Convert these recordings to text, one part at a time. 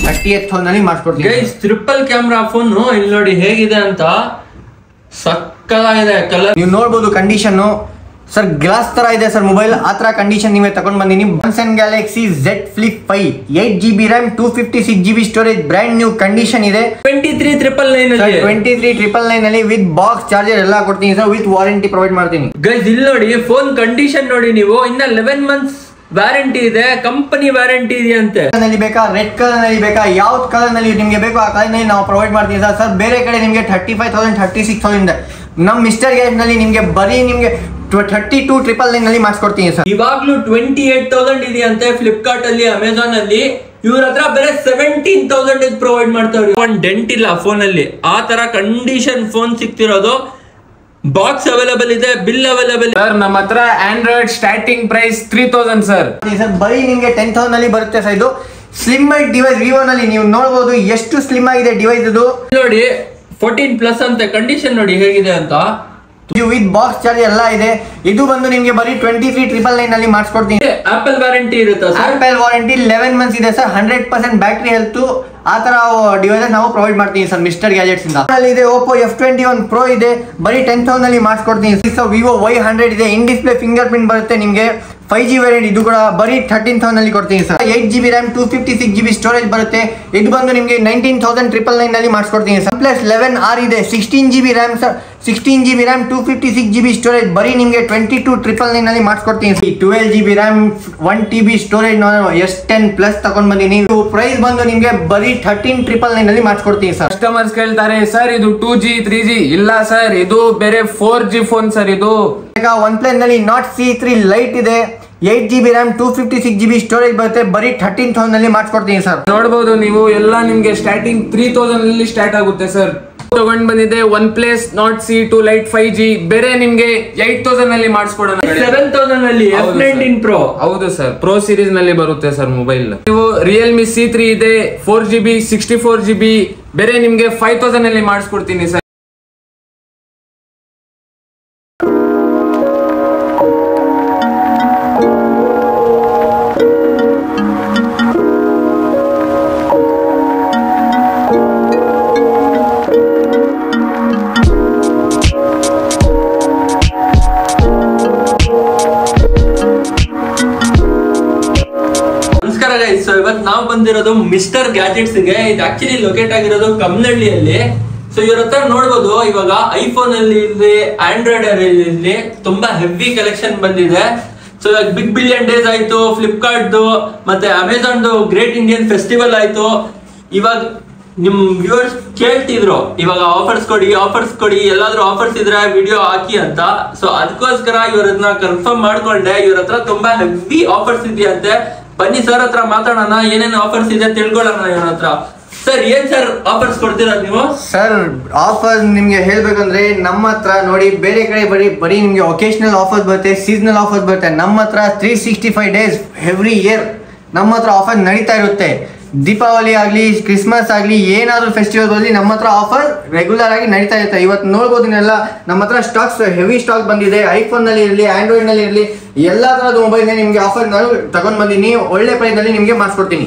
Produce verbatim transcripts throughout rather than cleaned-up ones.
Thirty eight thousand ಅಲ್ಲಿ ಮಾಡಿಸ್ಕೊಡ್ತೀನಿ guys. Triple camera phone ಇಲ್ಲಿ ನೋಡಿ ಹೇಗಿದೆ ಅಂತ, ಸಕ್ಕತ್ತಾಗಿದೆ ಕಲರ್. ನೀವು ನೋಡ್ಬೋದು ಕಂಡೀಷನ್ ಸರ್, ಗ್ಲಾಸ್ ತರ ಇದೆ ಸರ್ ಮೊಬೈಲ್, ಆ ತರ ಕಂಡೀಷನ್ ನೀವೇ ತಗೊಂಡ್ ಬಂದಿನಿ. Samsung Galaxy Z flip five, eight G B RAM, two fifty six G B storage, brand new condition ಇದೆ. Twenty three triple nine twenty three triple nine ಅಲ್ಲಿ with box charger ಎಲ್ಲ ಕೊಡ್ತೀನಿ sir, with warranty provide ಮಾಡ್ತೀನಿ. Guys ಇಲ್ಲಿ ನೋಡಿ phone condition ನೋಡಿ ನೀವು, ಇನ್ನ ಲೆವೆನ್ ಮಂತ್ಸ್ ವ್ಯಾರಂಟಿ ಇದೆ, ಕಂಪನಿ ವ್ಯಾರಂಟಿ ಇದೆ ಅಂತೆ. ನಲ್ಲಿ ಬೇಕಾ, ರೆಡ್ ಕಲರ್ ನಲ್ಲಿ ಬೇಕಾ, ಯಾವ ಕಲರ್ ನಲ್ಲಿ ನಿಮ್ಗೆ ಬೇಕು ಆ ಕಲರ್ ನಲ್ಲಿ ನಾವು ಪ್ರೊವೈಡ್ ಮಾಡ್ತೀವಿ ಸರ್. ಸರ್ ಬೇರೆ ಕಡೆ ನಿಮ್ಗೆ thirty five thousand thirty six thousand, ನಮ್ ಮಿಸ್ಟರ್ ಗ್ಯಾಜ್ ನಲ್ಲಿ ನಿಮ್ಗೆ ಬರೀ ನಿಮ್ಗೆ ಥರ್ಟಿ ಟೂ ಟ್ರಿಪಲ್ ನೈನ್ ನಲ್ಲಿ ಮಾಡಿಸ್ಕೊಡ್ತೀನಿ ಸರ್. ಇವಾಗ್ಲೂ ಟ್ವೆಂಟಿ ಏಟ್ ತೌಸಂಡ್ ಇದೆಯಂತೆ ಫ್ಲಿಪ್ಕಾರ್ಟ್ ಅಲ್ಲಿ, ಅಮೆಝಾನ್ ಅಲ್ಲಿ. ಇವ್ರ ಹತ್ರ ಬೇರೆ ಸೆವೆಂಟೀನ್ ತೌಸಂಡ್ ಪ್ರೊವೈಡ್ ಮಾಡ್ತಾವ್ರಿ. ಒಂದ್ ಡೆಂಟ್ ಇಲ್ಲ ಫೋನ್ ಅಲ್ಲಿ, ಆ ತರ ಕಂಡೀಷನ್ ಫೋನ್ ಸಿಗ್ತಿರೋದು. ಬಾಕ್ಸ್ ಅವೈಲೇಬಲ್ ಇದೆ, ಬಿಲ್ ಅವೈಲೇಬಲ್ ಸರ್. ನಮ್ಮ ಹತ್ರ Android starting price three thousand sir. Sir ಬರೀ ನಿಮ್ಗೆ ಟೆನ್ ತೌಸಂಡ್ ಅಲ್ಲಿ ಬರುತ್ತೆ ಸರ್. ಇದು ಸ್ಲಿಮ್ ಐಟ್ ಡಿವೈಸ್, ವಿವೋ ನಲ್ಲಿ ನೀವು ನೋಡಬಹುದು ಎಷ್ಟು ಸ್ಲಿಮ್ ಆಗಿದೆ ಡಿವೈಸ್. ಇದು ನೋಡಿ ಫೋರ್ಟೀನ್ ಪ್ಲಸ್ ಅಂತ, ಕಂಡೀಷನ್ ನೋಡಿ ಹೇಗಿದೆ ಅಂತ, ವಿತ್ ಬಾಕ್ಸ್ ಚಾರ್ಜ್ ಎಲ್ಲ ಇದೆ. ಇದು ಬಂದು ನಿಮ್ಗೆ ಬರೀ ಟ್ವೆಂಟಿ ತ್ರೀ ಟ್ರಿಪಲ್ ನೈನ್ ಅಲ್ಲಿ ಮಾಡಿಸ್ಕೊಡ್ತೀನಿ. ಆಪಲ್ ವಾರಂಟಿ ಇರುತ್ತೆ sir. Apple warranty eleven months ಇದೆ sir, hundred percent battery health, ಆ ತರ ಡಿವೈಸ್ ನಾವು ಪ್ರೊವೈಡ್ ಮಾಡ್ತೀವಿ ಸರ್ ಮಿಸ್ಟರ್ ಗ್ಯಾಜೆಟ್ಸ್ ಇಂದ. ಇದೆ Oppo F twenty one pro ಇದೆ, ಬರೀ ಟೆನ್ ತೌಸಂಡ್ ಅಲ್ಲಿ ಮಾಡಿಸ್ಕೊಡ್ತೀನಿ. ವಿವೋ ವೈ ಹಂಡ್ರೆಡ್ ಇದೆ, ಇನ್ ಡಿಸ್ಪ್ಲೇ ಫಿಂಗರ್ ಪ್ರಿಂಟ್ ಬರುತ್ತೆ ನಿಮ್ಗೆ, ಫೈವ್ ಜಿ ವೇರಿಯಂಟ್, ಇದು ಕೂಡ ಬರೀ ಥರ್ಟೀನ್ ತೌಸಂಡ್ ಅಲ್ಲಿ ಕೊಡ್ತೀನಿ sir. Eight G B RAM, two fifty six G B storage ಬರುತ್ತೆ. ಇದು ಬಂದು ನಿಮಗೆ ನೈನ್ಟೀನ್ ತೌಸಂಡ್ ಟ್ರಿಪಲ್ ನೈನ್ ಅಲ್ಲಿ ಮಾಡಿಸ್ಕೊಡ್ತೀನಿ ಸರ್. ಪ್ಲಸ್ ಲೆವೆನ್ ಆರ್ ಇದೆ, sixteen G B RAM sir, sixteen G B RAM, two fifty six G B storage, ಬರೀ ನಿಮಗೆ twenty two triple nine ಅಲ್ಲಿ ಮಾಡಿಸ್ಕೊಡ್ತೀನಿ. Twelve G B RAM, one T B storage ನಾನು S ten plus ತಗೊಂಡ್ ಬಂದಿನಿ. Price ಬಂದು ನಿಮಗೆ ಬರೀ ಥರ್ಟೀನ್ ಟ್ರಿಪಲ್ ನೈನ್ ಅಲ್ಲಿ ಮಾಡಿಸ್ಕೊಡ್ತೀನಿ ಸರ್. ಕಸ್ಟಮರ್ಸ್ ಕೇಳ್ತಾರೆ ಸರ್ ಇದು ಟೂ ಜಿ ತ್ರೀ ಜಿ ಇಲ್ಲ ಸರ್, ಇದು ಬೇರೆ ಫೋರ್ ಜಿ ಫೋನ್ ಸರ್. ಇದು ಒನ್ ಪ್ಲಸ್ ನಲ್ಲಿ ನಾಟ್ ಸಿ ತ್ರೀ ಲೈಟ್ ಇದೆ, eight G B RAM, two fifty six G B storage ಬರುತ್ತೆ, ಬರೀ ಥರ್ಟೀನ್ ತೌಸಂಡ್ ಅಲ್ಲಿ ಮಾಡಿಸ್ಕೊಡ್ತೀನಿ ಸರ್. ನೋಡಬಹುದು ನೀವು, ಎಲ್ಲ ನಿಮ್ಗೆ ಸ್ಟಾರ್ಟಿಂಗ್ ತ್ರೀ ತೌಸಂಡ್ ಅಲ್ಲಿ ಸ್ಟಾರ್ಟ್ ಆಗುತ್ತೆ ಸರ್. ತಗೊಂಡ್ ಬಂದಿದೆ one plus Nord C two lite five G, ಬೇರೆ ನಿಮ್ಗೆ ಏಟ್ ತೌಸಂಡ್ ಅಲ್ಲಿ ಮಾಡಿಸ್ಕೊಡೋಣ. ಸೆವೆನ್ ತೌಸಂಡ್ ಅಲ್ಲಿ ಎಫ್ ನೈನ್ಟೀನ್ ಪ್ರೋ. ಹೌದು ಸರ್, ಪ್ರೋ ಸೀರೀಸ್ ನಲ್ಲಿ ಬರುತ್ತೆ ಸರ್ ಮೊಬೈಲ್. ನೀವು ರಿಯಲ್ಮಿ ಸಿ ತ್ರೀ ಇದೆ, four G B sixty four G B, ಬೇರೆ ನಿಮ್ಗೆ ಫೈವ್ ತೌಸಂಡ್ ಅಲ್ಲಿ ಮಾಡಿಸ್ಕೊಡ್ತೀನಿ ಸರ್. ಸೊ ಇವತ್ತು ನಾವು ಬಂದಿರೋದು ಮಿಸ್ಟರ್ ಗ್ಯಾಜೆಟ್ಸ್ ಗೆ. ಇದು ಆಕ್ಚುಲಿ ಲೊಕೇಟ್ ಆಗಿರೋದು ಕಮ್ಮನಹಳ್ಳಿಯಲ್ಲಿ. ಸೊ ಇವ್ರ ಹತ್ರ ನೋಡ್ಬೋದು ಇವಾಗ ಐಫೋನ್ ಅಲ್ಲಿ ಇರ್ಲಿ, ಆಂಡ್ರಾಯ್ಡ್ ಅಲ್ಲಿ ಇರ್ಲಿ, ತುಂಬಾ ಹೆವಿ ಕಲೆಕ್ಷನ್ ಬಂದಿದೆ. ಸೊ ಇವಾಗ ಬಿಗ್ ಬಿಲಿಯನ್ ಡೇಸ್ ಆಯ್ತು, ಫ್ಲಿಪ್ಕಾರ್ಟ್ ಮತ್ತೆ ಅಮೆಝಾನ್ ಗ್ರೇಟ್ ಇಂಡಿಯನ್ ಫೆಸ್ಟಿವಲ್ ಆಯ್ತು. ಇವಾಗ ನಿಮ್ ವ್ಯೂವರ್ಸ್ ಕೇಳ್ತಿದ್ರು ಇವಾಗ ಆಫರ್ಸ್ ಕೊಡಿ ಆಫರ್ಸ್ ಕೊಡಿ ಎಲ್ಲಾದ್ರೂ ಆಫರ್ಸ್ ಇದ್ರೆ ವಿಡಿಯೋ ಹಾಕಿ ಅಂತ. ಸೊ ಅದಕ್ಕೋಸ್ಕರ ಇವ್ರನ್ನ ಕನ್ಫರ್ಮ್ ಮಾಡ್ಕೊಂಡೆ. ಇವ್ರ ಹತ್ರ ತುಂಬಾ ಹೆವಿ ಆಫರ್ಸ್ ಇದೆಯಂತೆ. ಬನ್ನಿ ಸರ್ ಹತ್ರ ಮಾತಾಡೋಣ, ಏನೇನು ಆಫರ್ಸ್ ಇದೆ ತಿಳ್ಕೊಳ್ಳೋಣ ಇವ್ರ ಹತ್ರ. ಸರ್ ಏನ್ ಸರ್ ಆಫರ್ಸ್ ಕೊಡ್ತೀರಾ ನೀವು? ಸರ್ ಆಫರ್ ನಿಮ್ಗೆ ಹೇಳ್ಬೇಕಂದ್ರೆ ನಮ್ಮ ಹತ್ರ ನೋಡಿ, ಬೇರೆ ಕಡೆ ಬರೀ ಬರೀ ನಿಮ್ಗೆ ಒಕೇಶನಲ್ ಆಫರ್ಸ್ ಬರುತ್ತೆ, ಸೀಸನಲ್ ಆಫರ್ಸ್ ಬರುತ್ತೆ. ನಮ್ಮ ಹತ್ರ three sixty five days every year ನಮ್ಮ ಹತ್ರ ಆಫರ್ ನಡೀತಾ ಇರುತ್ತೆ. ದೀಪಾವಳಿ ಆಗಲಿ, ಕ್ರಿಸ್ಮಸ್ ಆಗಲಿ, ಏನಾದರೂ ಫೆಸ್ಟಿವಲ್ ಬರಲಿ, ನಮ್ಮ ಹತ್ರ ಆಫರ್ ರೆಗ್ಯುಲರ್ ಆಗಿ ನಡೀತಾ ಇರುತ್ತೆ. ಇವತ್ತು ನೋಡ್ಬೋದು ನೀವೆಲ್ಲ ನಮ್ಮ ಹತ್ರ ಸ್ಟಾಕ್ಸ್ ಹೆವಿ ಸ್ಟಾಕ್ ಬಂದಿದೆ. ಐಫೋನಲ್ಲಿ ಇರಲಿ, ಆಂಡ್ರಾಯ್ಡ್ನಲ್ಲಿ ಇರಲಿ, ಎಲ್ಲ ಥರದ ಮೊಬೈಲ್ನ ನಿಮಗೆ ಆಫರ್ ನಾನು ತಗೊಂಡು ಬಂದಿನಿ. ಒಳ್ಳೆ ಪ್ರೈಸ್ನಲ್ಲಿ ನಿಮಗೆ ಮಾಡಿಸ್ಕೊಡ್ತೀನಿ.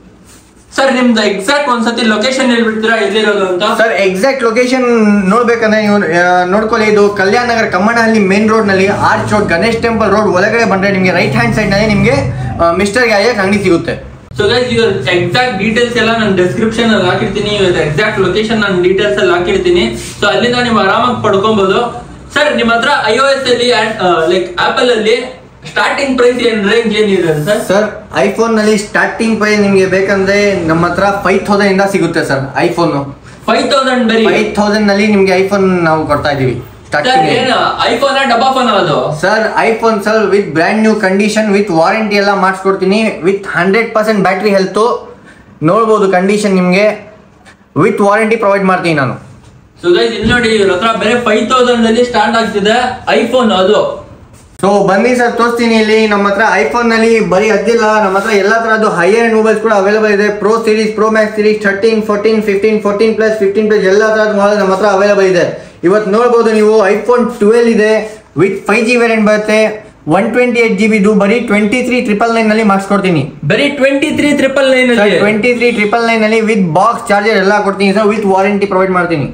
ಸರ್ ನಿಮ್ದು ಎಕ್ಸಾಕ್ಟ್ ಒಂದ್ಸತಿ ಲೊಕೇಶನ್ ಹೇಳ್ಬಿಡ್ತೀರಾ ಎಲ್ಲಿರೋದು ಅಂತ? ಸರ್ ಎಕ್ಸಾಕ್ಟ್ ಲೊಕೇಶನ್ ನೋಡ್ಬೇಕಂದ್ರೆ ನೀವು ನೋಡ್ಕೊಳ್ಳಿ, ಇದು ಕಲ್ಯಾಣ ನಗರ ಕಮ್ಮನಹಳ್ಳಿ ಮೇನ್ ರೋಡ್ ನಲ್ಲಿ arch road Ganesh temple road ಒಳಗಡೆ ಬಂದ್ರೆ ನಿಮಗೆ ರೈಟ್ ಹ್ಯಾಂಡ್ ಸೈಡ್ ನಲ್ಲಿ ನಿಮಗೆ ಮಿಸ್ಟರ್ ಗ್ಯಾಜೆಟ್ ಅಂಗಡಿ ಸಿಗುತ್ತೆ. ಸೊ ಗೈಸ್ ಇವಾಗ ಎಕ್ಸಾಕ್ಟ್ ಡೀಟೇಲ್ಸ್ ಎಲ್ಲ ನಾನು ಡಿಸ್ಕ್ರಿಪ್ಷನ್ ಅಲ್ಲಿ ಹಾಕಿರ್ತೀನಿ, ಎಕ್ಸಾಕ್ಟ್ ಲೊಕೇಶನ್ ನಾನು ಡೀಟೇಲ್ಸ್ ಅಲ್ಲಿ ಹಾಕಿರ್ತೀನಿ. ಸೊ ಅಲ್ಲಿಂದ ನೀವು ಆರಾಮಾಗಿ ಪಡ್ಕೊಬಹುದು. ಸರ್ ನಿಮ್ಮ ಹತ್ರ ಐ ಓ ಎಸ್ ಅಲ್ಲಿ ಲೈಕ್ ಆಪಲ್ ಅಲ್ಲಿ ಸ್ಟಾರ್ಟಿಂಗ್ ಪ್ರೈಸ್ ಏನ್ ರೇಂಜ್ ಏನಿದೆ ಸರ್? ಸರ್ ಐಫೋನ್ ನಲ್ಲಿ ಸ್ಟಾರ್ಟಿಂಗ್ ಪ್ರೈಸ್ ನಿಮ್ಗೆ ಬೇಕಂದ್ರೆ ನಮ್ಮ ಹತ್ರ ಫೈವ್ ತೌಸಂಡ್ ಇಂದ ಸಿಗುತ್ತೆ ಸರ್. ಐಫೋನ್ ಫೈವ್ ತೌಸಂಡ್ ಬರೀ ಫೈವ್ ತೌಸಂಡ್ ನಲ್ಲಿ ನಿಮ್ಗೆ ಐಫೋನ್ ನಾವು ಕೊಡ್ತಾ ಇದೀವಿ. ಐಫೋನ್ ಡಬ್ಬಾ ಫೋನ್ ಅದು sir? IPhone sir with brand new condition, with warranty ಎಲ್ಲ ಮಾಡಿಸ್ಕೊಡ್ತೀನಿ, with hundred percent battery health. ನೋಡ್ಬೋದು ಕಂಡೀಷನ್, ನಿಮ್ಗೆ ವಿತ್ ವಾರಂಟಿ ಪ್ರೊವೈಡ್ ಮಾಡ್ತೀನಿ ನಾನು. ಸೊ ಗೈಸ್ ಇಲ್ಲಿ ನೋಡಿ ಇವ್ರ ಹತ್ರ ಬೇರೆ ಫೈವ್ ತೌಸಂಡ್ ಅಲ್ಲಿ ಸ್ಟಾರ್ಟ್ ಆಗ್ತಿದೆ ಐಫೋನ್ ಅದು. ಸೊ ಬನ್ನಿ ಸರ್ ತೋರಿಸ್ತೀನಿ. ಇಲ್ಲಿ ನಮ್ಮ ಹತ್ರ ಐಫೋನ್ ನಲ್ಲಿ ಬರೀ ಅದಿಲ್ಲ, ನಮ್ಮ ಹತ್ರ ಎಲ್ಲ ತರದ್ದು ಹೈಯರ್ ಎಂಡ್ ಮೊಬೈಲ್ಸ್ ಕೂಡ ಅವೈಲೇಬಲ್ ಇದೆ. Pro series, pro max series, thirteen fourteen fifteen fourteen plus fifteen plus ಎಲ್ಲ ತರದ್ದು ಮಾಡೆಲ್ ನಮ್ಮ ಹತ್ರ ಅವೈಲೇಬಲ್ ಇದೆ. ಇವತ್ತು ನೋಡ್ಬೋದು ನೀವು, ಐಫೋನ್ ಟ್ವೆಲ್ ಇದೆ, ವಿತ್ ಫೈವ್ ಜಿ ವೇರಿಯಂಟ್ ಬರುತ್ತೆ, ಒನ್ ಟ್ವೆಂಟಿ ಏಟ್ ಜಿ ಬಿದು ಬರೀ ಟ್ವೆಂಟಿ ತ್ರೀ ಟ್ರಿಪಲ್ ನೈನ್ ನಲ್ಲಿ ಮಾಡಿಸ್ಕೊಡ್ತೀನಿ. ಬರೀ twenty three triple nine twenty three triple nine ಅಲ್ಲಿ ವಿತ್ ಬಾಕ್ಸ್ ಚಾರ್ಜರ್ ಎಲ್ಲ ಕೊಡ್ತೀನಿ ಸರ್, ವಿತ್ ವಾರಂಟಿ ಪ್ರೊವೈಡ್ ಮಾಡ್ತೀನಿ.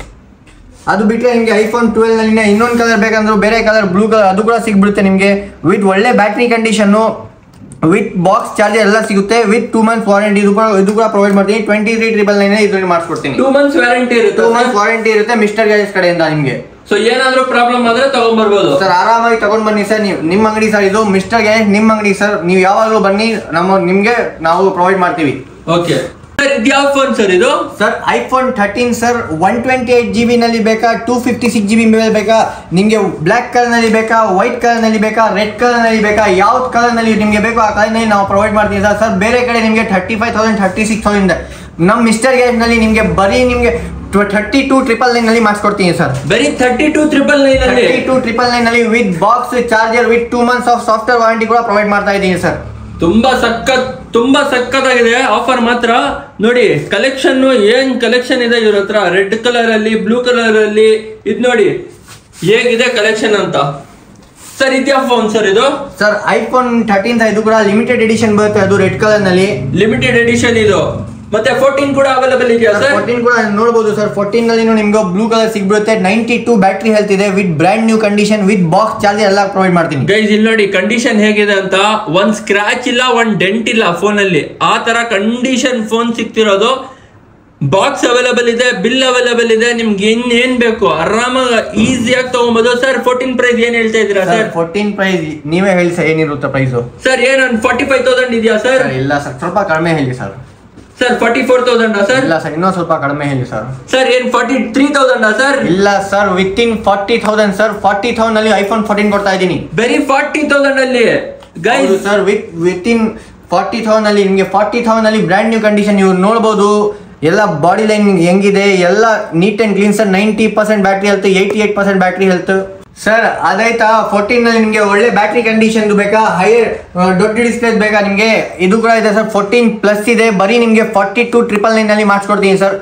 ಅದು ಬಿಟ್ಟರೆ ನಿಮಗೆ ಐಫೋನ್ ಟ್ವೆಲ್ ನಲ್ಲಿ ಇನ್ನೊಂದು ಕಲರ್ ಬೇಕಂದ್ರೆ ಬೇರೆ ಕಲರ್ ಬ್ಲೂ ಕಲರ್ ಅದು ಕೂಡ ಸಿಗ್ಬಿಡುತ್ತೆ ನಿಮಗೆ. ವಿತ್ ಒಳ್ಳೆ ಬ್ಯಾಟ್ರಿ ಕಂಡೀಷನ್ನು, ವಿತ್ ಬಾಕ್ಸ್ ಚಾರ್ಜರ್ ಎಲ್ಲ ಸಿಗುತ್ತೆ, ವಿತ್ ಟೂ ಮಂತ್ಸ್ ವಾರಂಟಿ ಇದು ಕೂಡ ಇದು ಕೂಡ ಪ್ರೊವೈಡ್ ಮಾಡ್ತೀನಿ. ಟ್ವೆಂಟಿ ತ್ರೀ ಟ್ರಿಪಲ್ ನೈನ್ ಇದರಲ್ಲಿ ಮಾಡಿಸ್ಕೊಡ್ತೀನಿ. ಟೂ ಮಂತ್ಸ್ ವಾರಂಟಿ ಇರುತ್ತೆ. ಟೂ ಮಂತ್ಸ್ ವಾರಂಟಿ ಇರುತ್ತೆ ಮಿಸ್ಟರ್ ಗ್ಯಾಜೆಟ್ಸ್ ಕಡೆಯಿಂದ ನಿಮಗೆ. ಸೊ ಏನಾದ್ರೂ ಪ್ರಾಬ್ಲಮ್ ಆದ್ರೆ ತಗೊಂಡ್ಬರ್ಬೋದು ಸರ್, ಆರಾಮಾಗಿ ತಗೊಂಡ್ ಬನ್ನಿ ಸರ್. ನೀವು ನಿಮ್ಮ ಅಂಗಡಿ ಸರ್, ಇದು ಮಿಸ್ಟರ್ ಗ್ಯಾಜೆಟ್ ನಿಮ್ಮ ಅಂಗಡಿ ಸರ್. ನೀವು ಯಾವಾಗಲೂ ಬನ್ನಿ, ನಮ್ಮ ನಿಮ್ಗೆ ನಾವು ಪ್ರೊವೈಡ್ ಮಾಡ್ತೀವಿ. ಓಕೆ ಸರ್, ಇದು ಯಾವ ಫೋನ್ ಸರ್ ಇದು? Sir iPhone thirteen sir. One twenty eight G B ನಲ್ಲಿ ಬೇಕಾ, two fifty six G B ಮೇಲೆ ಬೇಕಾ, ನಿಮಗೆ ಬ್ಲ್ಯಾಕ್ ಕಲರ್ ನಲ್ಲಿ ಬೇಕಾ, ವೈಟ್ ಕಲರ್ ನಲ್ಲಿ ಬೇಕಾ, ರೆಡ್ ಕಲರ್ ನಲ್ಲಿ ಬೇಕಾ, ಯಾವ ಕಲರ್ ನಲ್ಲಿ ನಿಮಗೆ ಬೇಕು ಆ ಕಲರ್ ನಲ್ಲಿ ನಾವು ಪ್ರೊವೈಡ್ ಮಾಡ್ತೀವಿ ಸರ್. ಸರ್ ಬೇರೆ ಕಡೆ ನಿಮಗೆ thirty five thousand thirty six thousand, ನಮ್ಮ ಮಿಸ್ಟರ್ ಗ್ಯಾಜೆಟ್ ನಲ್ಲಿ ನಿಮಗೆ ಬರೀ ನಿಮಗೆ ಥರ್ಟಿ ಟೂ ಟ್ರಿಪಲ್ ನೈನ್ ನಲ್ಲಿ ಮಾಡಿಸ್ಕೊಡ್ತೀನಿ ಸರ್. ಬರೀ ಥರ್ಟಿ ಟೂ ಟ್ರಿಪಲ್ ನೈನ್ ಅಲ್ಲಿ ಥರ್ಟಿ ಟೂ ಟ್ರಿಪಲ್ ನೈನ್ ಅಲ್ಲಿ with box charger, with two months of software warranty ಕೂಡ ಪ್ರೊವೈಡ್ ಮಾಡ್ತಾ ಇದ್ದೀನಿ ಸರ್. ತುಂಬಾ ಸಖತ್ ತುಂಬಾ ಸಖತ್ತಾಗಿದೆ ಆಫರ್ ಮಾತ್ರ. ನೋಡಿ ಕಲೆಕ್ಷನ್ ಏನ್ ಕಲೆಕ್ಷನ್ ಇದೆ ಇವ್ರ ಹತ್ರ, ರೆಡ್ ಕಲರ್ ಅಲ್ಲಿ, ಬ್ಲೂ ಕಲರ್ ಅಲ್ಲಿ. ಇದು ನೋಡಿ ಹೇಗಿದೆ ಕಲೆಕ್ಷನ್ ಅಂತ. ಸರ್ ಇದ್ಯಾ ಫೋನ್ ಸರ್ ಇದು? ಸರ್ ಐಫೋನ್ ಥರ್ಟೀನ್ ಇದು ಕೂಡ ಲಿಮಿಟೆಡ್ ಎಡಿಷನ್ ಬರುತ್ತೆ, ಅದು ರೆಡ್ ಕಲರ್ ನಲ್ಲಿ ಲಿಮಿಟೆಡ್ ಎಡಿಷನ್ ಇದು. ಮತ್ತೆ ಫೋರ್ಟೀನ್ ಕೂಡ ಅವೈಲೇಬಲ್ ಇದೆಯಾ ಸರ್? ಫೋರ್ಟೀನ್ ಕೂಡ ನೋಡಬಹುದು ಸರ್. ಫೋರ್ಟೀನ್ ನಲ್ಲಿ ನಿಮ್ಗೆ ಬ್ಲೂ ಕಲರ್ ಸಿಗ್ಬಿಡುತ್ತೆ. ನೈಂಟಿ ಟೂ ಬ್ಯಾಟ್ರಿ ಹೆಲ್ತ್ ಇದೆ, with brand new condition, with box charger ಎಲ್ಲ ಪ್ರೊವೈಡ್ ಮಾಡ್ತೀನಿ. ಗೈಸ್ ಇಲ್ಲಿ ನೋಡಿ ಕಂಡೀಷನ್ ಹೇಗಿದೆ ಅಂತ. ಒಂದ್ ಸ್ಕ್ರಾಚ್ ಇಲ್ಲ, ಒಂದ್ ಡೆಂಟ್ ಇಲ್ಲ ಫೋನ್ ಅಲ್ಲಿ. ಆ ತರ ಕಂಡೀಷನ್ ಫೋನ್ ಸಿಗ್ತಿರೋದು. ಬಾಕ್ಸ್ ಅವೈಲೇಬಲ್ ಇದೆ, ಬಿಲ್ ಅವೈಲೇಬಲ್ ಇದೆ. ನಿಮ್ಗೆ ಇನ್ನೇನ್ ಬೇಕು ಆರಾಮಾಗಿ ಈಸಿಯಾಗಿ ತಗೊಬಹುದು ಸರ್. ಫೋರ್ಟೀನ್ ಪ್ರೈಸ್ ಏನ್ ಹೇಳ್ತಾ ಇದ್ದೀರಾ ಸರ್? ಫೋರ್ಟೀನ್ ಪ್ರೈಸ್ ನೀವೇ ಹೇಳಿ ಸರ್, ಏನಿರುತ್ತೆ ಪ್ರೈಸ್ ಸರ್? ಏನ್ ಫಾರ್ಟಿ ಫೈವ್ ತೌಸಂಡ್ ಇದೆಯಾ ಸರ್? ಇಲ್ಲ ಸರ್, ಸ್ವಲ್ಪ ಕಡಿಮೆ ಹೇಳಿ sir. Sir forty four thousand sir? ಇಲ್ಲ ಸರ್, ಇನ್ನೂ ಸ್ವಲ್ಪ ಕಡಿಮೆ ಹೇಳಿ ಸರ್. ಸರ್ ಏನ್ ಫಾರ್ಟಿ ತ್ರೀ ತೌಸಂಡ್ ಸರ್? ಇಲ್ಲ sir, within forty thousand sir. Forty thousand ಅಲ್ಲಿ ಐಫೋನ್ ಫೋರ್ಟೀನ್ ಕೊಡ್ತಾ ಇದ್ದೀನಿ. ಬರೀ ಫಾರ್ಟಿ ತೌಸಂಡ್ ಅಲ್ಲಿ guys sir. With within forty thousand ಅಲ್ಲಿ ನಿಮಗೆ ಫಾರ್ಟಿ ತೌಸಂಡ್ ಅಲ್ಲಿ ಬ್ರ್ಯಾಂಡ್ ನ್ಯೂ ಕಂಡೀಷನ್ ನೀವು ನೋಡಬಹುದು. ಎಲ್ಲ ಬಾಡಿ ಲೈನ್ ಹೆಂಗಿದೆ, ಎಲ್ಲ neat and clean sir. Ninety percent battery health, eighty eight percent battery health sir. ಅದಾಯ್ತಾ, ಫೋರ್ಟೀನ್ ನಲ್ಲಿ ನಿಮಗೆ ಒಳ್ಳೆ ಬ್ಯಾಟ್ರಿ ಕಂಡೀಷನ್ ಬೇಕಾ, ಹೈಯರ್ ದೊಡ್ಡ ಡಿಸ್ಪ್ಲೇ ಬೇಕಾ ನಿಮಗೆ, ಇದು ಕೂಡ ಇದೆ ಸರ್. ಫೋರ್ಟೀನ್ ಪ್ಲಸ್ ಇದೆ, ಬರೀ ನಿಮಗೆ ಫಾರ್ಟಿ ಟೂ ಟ್ರಿಪಲ್ ನೈನ್ ನಲ್ಲಿ ಮಾಡಿಸ್ಕೊಡ್ತೀನಿ ಸರ್.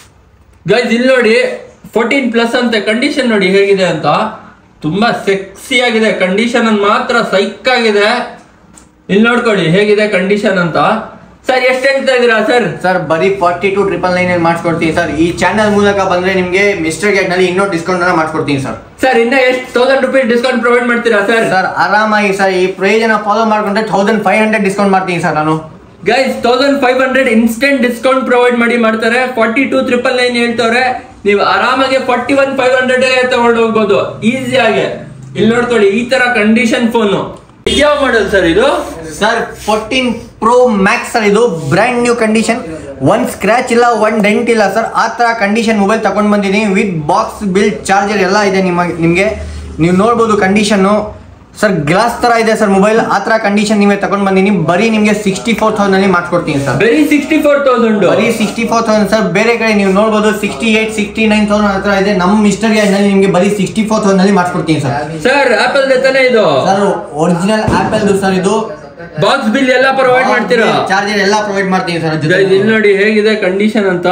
ಗೈಸ್ ಇಲ್ಲಿ ನೋಡಿ ಫೋರ್ಟೀನ್ ಪ್ಲಸ್ ಅಂತ ಕಂಡೀಷನ್ ನೋಡಿ ಹೇಗಿದೆ ಅಂತ. ತುಂಬಾ ಸೆಕ್ಸಿ ಆಗಿದೆ ಕಂಡೀಷನ್, ಮಾತ್ರ ಸೈಕ್ ಆಗಿದೆ. ಇಲ್ಲಿ ನೋಡ್ಕೊಳ್ಳಿ ಹೇಗಿದೆ ಕಂಡೀಷನ್ ಅಂತ. ಸರ್ ಎಷ್ಟು ಹೇಳ್ತಾ ಇದೀರಾ ಸರ್? ಸರ್ ಬರೀ ಫಾರ್ಟಿ ಟು ಟ್ರಿಪಲ್ ನೈನ್ ಅಲ್ಲಿ ಮಾಡಿಸ್ಕೊಡ್ತೀನಿ ಸರ್. ಈ ಚಾನಲ್ ಮೂಲಕ ಬಂದ್ರೆ ನಿಮಗೆ ಮಿಸ್ಟರ್ ಗ್ಯಾಜೆಟ್ ನಲ್ಲಿ ಇನ್ನೂ ಡಿಸ್ಕೌಂಟ್ ಅನ್ನ ಮಾಡಿಸ್ಕೊಡ್ತೀನಿ ಸರ್. ಸರ್ ಇನ್ನ ಎಷ್ಟು ತೌಸಂಡ್ ರುಪೀಸ್ ಡಿಸ್ಕೌಂಟ್ ಪ್ರೊವೈಡ್ ಮಾಡ್ತೀರಾ ಸರ್? ಸರ್ ಆರಾಮಾಗಿ ಸರ್, ಈ ಪ್ರೈಸ್ ಅನ್ನ ಫಾಲೋ ಮಾಡ್ಕೊಂಡ್ರೆ ತೌಸಂಡ್ ಫೈವ್ ಹಂಡ್ರೆಡ್ ಡಿಸ್ಕೌಂಟ್ ಮಾಡ್ತೀನಿ ಸರ್ ನಾನು. Guys thousand five hundred instant discount provide ಮಾಡಿ ಮಾಡ್ತಾರೆ. ಫಾರ್ಟಿ ಟೂ ಟ್ರಿಪಲ್ ನೈನ್ ಹೇಳ್ತವ್ರೆ, ನೀವು ಆರಾಮಾಗಿ ಫಾರ್ಟಿ ಒನ್ ಫೈವ್ ಹಂಡ್ರೆಡ್ ತಗೊಂಡು ಹೋಗ್ಬೋದು ಈಸಿಯಾಗಿ. ಇಲ್ಲಿ ನೋಡ್ಕೊಳ್ಳಿ ಈ ತರ ಕಂಡೀಷನ್ ಫೋನು. ಯಾವ ಮಾಡೆಲ್ ಸರ್ ಇದು? Sir fourteen pro max sir. ಇದು brand new condition, one scratch ಇಲ್ಲ, ಒನ್ ಡೆಂಟ್ ಇಲ್ಲ ಸರ್. ಆ ತರ ಕಂಡೀಷನ್ ಮೊಬೈಲ್ ತಗೊಂಡ್ ಬಂದಿದ್ದೀನಿ. ವಿತ್ ಬಾಕ್ಸ್, ಬಿಲ್, ಚಾರ್ಜರ್ ಎಲ್ಲ ಇದೆ ನಿಮಗೆ ನಿಮಗೆ ನೀವು ನೋಡ್ಬೋದು ಕಂಡೀಷನ್ ಸರ್. ಗ್ಲಾಸ್ ತರ ಇದೆ ಸರ್ ಮೊಬೈಲ್, ಆ ತರ ಕಂಡೀಷನ್ ನೀವೇ ತಗೊಂಡ್ ಬಂದಿನಿ. ಬರೀ ನಿಮಗೆ ಸಿಕ್ಸ್ಟಿ ಫೋರ್ ತೌಸಂಡ್ ಅಲ್ಲಿ ಮಾಡ್ಕೊಡ್ತೀನಿ ಸರ್. ಬರೀ ಸಿಕ್ಸ್ಟಿ ಫೋರ್ ತೌಸಂಡ್ ಬರೀ ಸಿಕ್ಸ್ಟಿ ಫೋರ್ ತೌಸಂಡ್ ಸರ್. ಬೇರೆ ಕಡೆ ನೀವು ನೋಡ್ಬೋದು sixty eight sixty nine thousand ಹತ್ರ ಇದೆ. ನಮ್ಮ ಮಿಸ್ಟರ್ ಗ್ಯಾಜೆಟ್ ನಲ್ಲಿ ನಿಮಗೆ ಬರೀ ಸಿಕ್ಸ್ಟಿ ಫೋರ್ ತೌಸಂಡ್ ಅಲ್ಲಿ ಮಾಡ್ಕೊಡ್ತೀನಿ ಸರ್. ಸರ್ ಆಪಲ್ ತಾನೇ ಇದು? Sir original Apple sir. ಇದು ಬಾಕ್ಸ್ ಬಿಲ್ ಎಲ್ಲ ಪ್ರೊವೈಡ್ ಮಾಡ್ತೀರಾ? ಚಾರ್ಜರ್ ಎಲ್ಲ ಪ್ರೊವೈಡ್ ಮಾಡ್ತೀನಿ ಸರ್. ಇಲ್ಲಿ ನೋಡಿ ಹೇಗಿದೆ ಕಂಡೀಷನ್ ಅಂತ.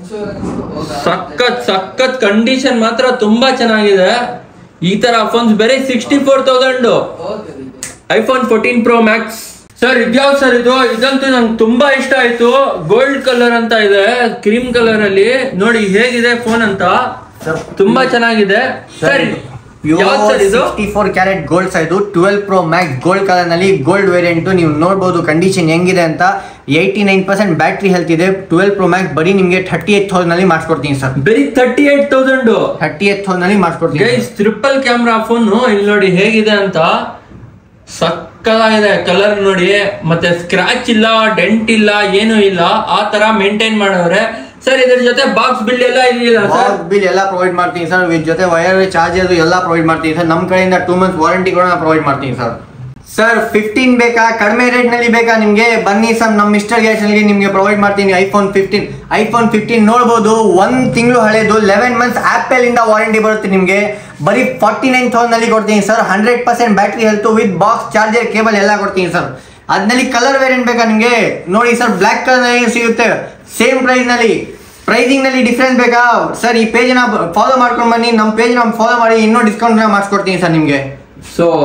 ಸಖತ್ ಸಖತ್ ಕಂಡೀಷನ್ ಮಾತ್ರ ತುಂಬಾ ಚೆನ್ನಾಗಿದೆ. ಈ ತರ ಫೋನ್ಸ್ ಬೇರೆ sixty four thousand iPhone fourteen pro max. Sir ಇದ್ಯಾವ್ ಸರ್ ಇದು? ಇದಂತೂ ನಂಗೆ ತುಂಬಾ ಇಷ್ಟ ಆಯ್ತು. ಗೋಲ್ಡ್ ಕಲರ್ ಅಂತ ಇದೆ, ಕ್ರೀಮ್ ಕಲರ್ ಅಲ್ಲಿ. ನೋಡಿ ಹೇಗಿದೆ ಫೋನ್ ಅಂತ, ತುಂಬಾ ಚೆನ್ನಾಗಿದೆ sir. Sixty four carat gold sir. ಇದು twelve pro max gold colour ನಲ್ಲಿ ಗೋಲ್ಡ್ ವೇರಿಯಂಟ್. ನೀವು ನೋಡಬಹುದು ಕಂಡೀಷನ್ ಹೆಂಗಿದೆ ಅಂತ. Eighty nine percent battery health ಇದೆ. ಟ್ವೆಲ್ವ್ ಪ್ರೋ ಮ್ಯಾಕ್ಸ್ ಬರೀ ನಿಮಗೆ ಥರ್ಟಿ ಏಟ್ ತೌಸಂಡ್ ನಲ್ಲಿ ಮಾಡಿಸ್ಕೊಡ್ತೀನಿ ಸರ್. ಬರೀ thirty eight thousand thirty eight thousand ನಲ್ಲಿ ಮಾಡಿಸ್ಕೊಡ್ತೀನಿ. ಗೈಸ್ ಟ್ರಿಪಲ್ ಕ್ಯಾಮ್ರಾ ಫೋನ್ ಇಲ್ಲಿ ನೋಡಿ ಹೇಗಿದೆ ಅಂತ. ಸಕ್ಕತ್ತಾಗಿದೆ ಕಲರ್ ನೋಡಿ. ಮತ್ತೆ ಸ್ಕ್ರಾಚ್ ಇಲ್ಲ, ಡೆಂಟ್ ಇಲ್ಲ, ಏನು ಇಲ್ಲ. ಆ ತರ ಮೇಂಟೈನ್ ಮಾಡವ್ರೆ ಸರ್. ಇದ್ರ ಜೊತೆ ಬಾಕ್ಸ್ ಬಿಲ್ ಎಲ್ಲ ಇದೆಯಲ್ಲ ಸರ್? ಬಾಕ್ಸ್ ಬಿಲ್ ಎಲ್ಲ ಪ್ರೊವೈಡ್ ಮಾಡ್ತೀನಿ ಸರ್. ವಿತ್ ಜೊತೆ ವೈರ್ ಚಾರ್ಜರ್ ಎಲ್ಲ ಪ್ರೊವೈಡ್ ಮಾಡ್ತೀನಿ ಸರ್. ನಮ್ಮ ಕಡೆಯಿಂದ ಟೂ ಮಂತ್ಸ್ ವಾರಂಟಿ ಕೂಡ ಪ್ರೊವೈಡ್ ಮಾಡ್ತೀನಿ ಸರ್. ಸರ್ ಫಿಫ್ಟೀನ್ ಬೇಕಾ, ಕಡಿಮೆ ರೇಟ್ ನಲ್ಲಿ ಬೇಕಾ ನಿಮ್ಗೆ? ಬನ್ನಿ ಸರ್, ನಮ್ಮ ಮಿಸ್ಟರ್ ಗ್ಯಾಜೆಟ್ ನಲ್ಲಿ ನಿಮ್ಗೆ ಪ್ರೊವೈಡ್ ಮಾಡ್ತೀನಿ ಐಫೋನ್ ಫಿಫ್ಟೀನ್. ಐಫೋನ್ ಫಿಫ್ಟೀನ್ ನೋಡಬಹುದು, ಒಂದ್ ತಿಂಗಳು ಹಳೆದು, ಲೆವೆನ್ ಮಂತ್ಸ್ ಆಪಲ್ ಇಂದ ವಾರಂಟಿ ಬರುತ್ತೆ ನಿಮ್ಗೆ. ಬರೀ ಫಾರ್ಟಿ ನೈನ್ ತೌಸಂಡ್ ನಲ್ಲಿ ಕೊಡ್ತೀನಿ sir. Hundred percent battery health, with box charger, cable ಎಲ್ಲ ಕೊಡ್ತೀನಿ ಸರ್. ಅದ್ರಲ್ಲಿ ಕಲರ್ ವೇರಿಯಂಟ್ ಬೇಕಾ ನಿಮ್ಗೆ? ನೋಡಿ ಸರ್, ಬ್ಲಾಕ್ ಕಲರ್ ನಲ್ಲಿ ಸಿಗುತ್ತೆ ಸೇಮ್ ಪ್ರೈಸ್ ನಲ್ಲಿ. ಪ್ರೈಸಿಂಗ್ ನಲ್ಲಿ ಡಿಫ್ರೆನ್ಸ್ ಬೇಕಾ ಸರ್? ಈ ಪೇಜ್ ನ ಫಾಲೋ ಮಾಡ್ಕೊಂಡು ಬನ್ನಿ. ನಮ್ಮ ಪೇಜ್ ನ ಫಾಲೋ ಮಾಡಿ ಇನ್ನೂ ಡಿಸ್ಕೌಂಟ್ ಮಾಡಿಸ್ಕೊಡ್ತೀನಿ ಸರ್ ನಿಮ್ಗೆ. ಸೊ